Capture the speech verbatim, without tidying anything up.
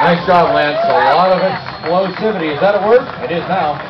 Nice job, Lance. A lot of explosivity. Is that a word? It is now.